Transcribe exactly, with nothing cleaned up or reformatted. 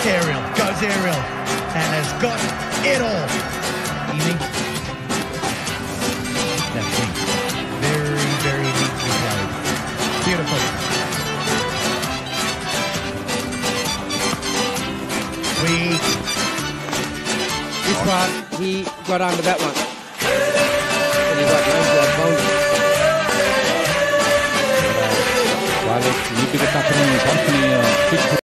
Aerial, goes aerial, and has got it all. Evening. That's neat. Very, very neatly played. Beautiful. Sweet. This one, he got under that one. And he got the inside boundary. వాళ్ళకి నీట్గా తప్పని company